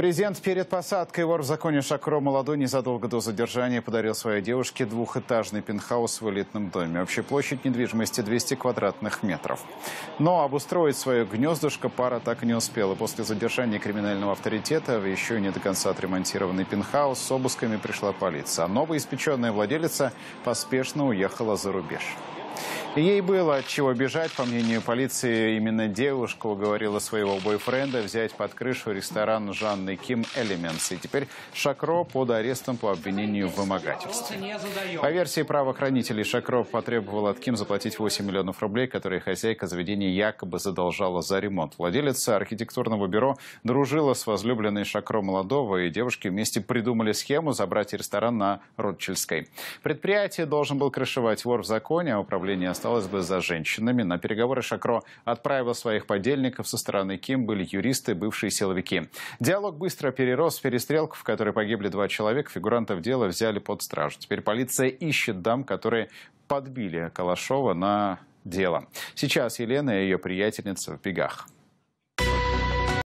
Президент перед посадкой вор в законе Шакро Молодой незадолго до задержания подарил своей девушке двухэтажный пентхаус в элитном доме. Общая площадь недвижимости 200 квадратных метров. Но обустроить свое гнездышко пара так и не успела. После задержания криминального авторитета в еще не до конца отремонтированный пентхаус с обысками пришла полиция. А новоиспеченная владелица поспешно уехала за рубеж. Ей было от чего бежать. По мнению полиции, именно девушка уговорила своего бойфренда взять под крышу ресторан Жанны Ким «Элементс». И теперь Шакро под арестом по обвинению в вымогательстве. По версии правоохранителей, Шакро потребовал от Ким заплатить 8 миллионов рублей, которые хозяйка заведения якобы задолжала за ремонт. Владелица архитектурного бюро дружила с возлюбленной Шакро Молодого, и девушки вместе придумали схему забрать ресторан на Ротшильдской. Предприятие должен был крышевать вор в законе, а управление осталось бы за женщинами. На переговоры Шакро отправил своих подельников. Со стороны Ким были юристы, бывшие силовики. Диалог быстро перерос в перестрелку, в которой погибли 2 человека. Фигурантов дела взяли под стражу. Теперь полиция ищет дам, которые подбили Калашова на дело. Сейчас Елена и ее приятельница в бегах.